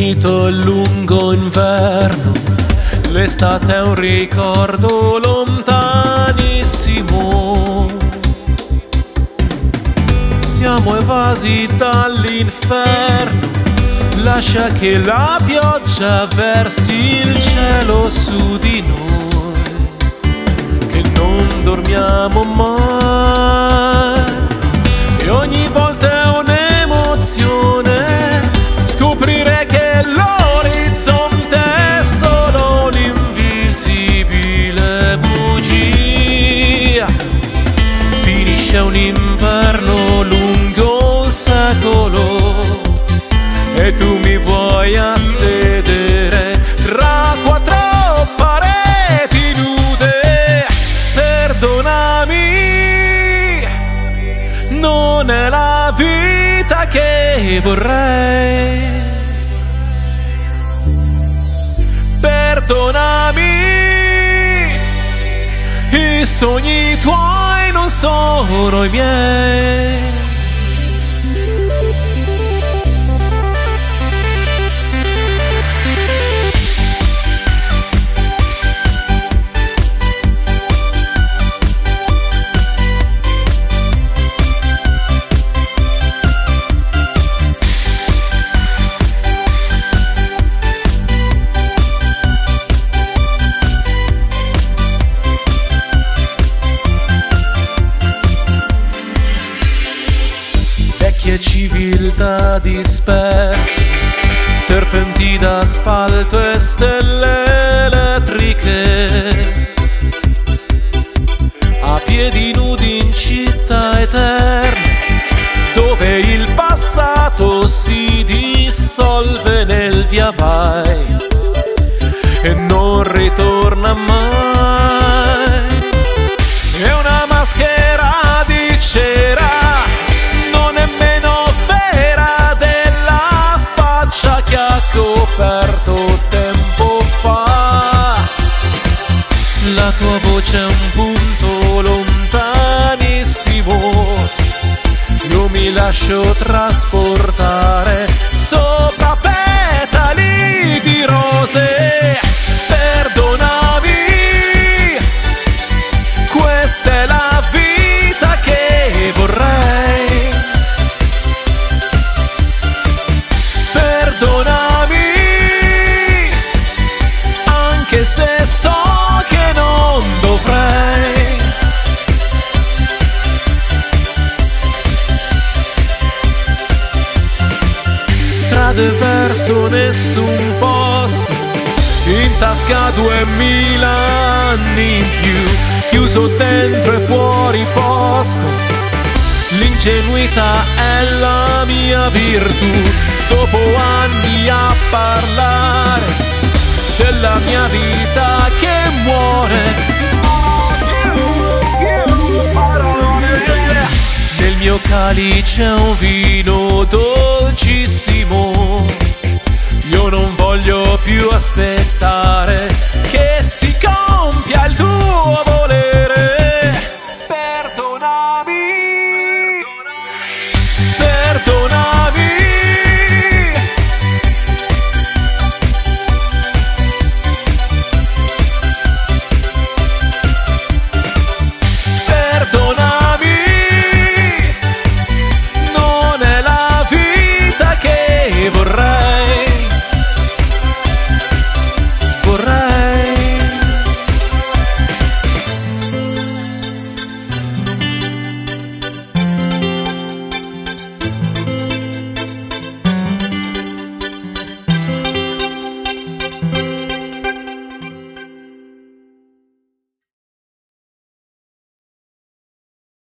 finito il lungo inverno, l'estate è un ricordo lontanissimo. Siamo evasi dall'inferno, lascia che la pioggia versi il cielo su di noi, che non dormiamo mai. E ogni volta è un'emozione scoprire che l'orizzonte è solo l'invisibile bugia. Finisce un inverno lungo un secolo e tu mi vuoi assedere tra quattro pareti nude. Perdonami, non è la vita che vorrei. Perdonami, i sogni tuoi non sono i miei. Vecchie civiltà disperse, serpenti d'asfalto e stelle elettriche, a piedi nudi in città eterne, dove il passato si dissolve nel via vai e non ritorna mai. È una maschera di cera, che ha coperto tempo fa. La tua voce è un punto lontanissimo, io mi lascio trasportare sopra petali di rose. Perdonami, questa è la vita che vorrei. Se so che non dovrei. Strade verso nessun posto, in tasca 2000 anni in più, chiuso dentro e fuori posto. L'ingenuità è la mia virtù, dopo anni a parlare della mia vita che muore. Nel mio calice è un vino dolcissimo, io non voglio più aspettare che si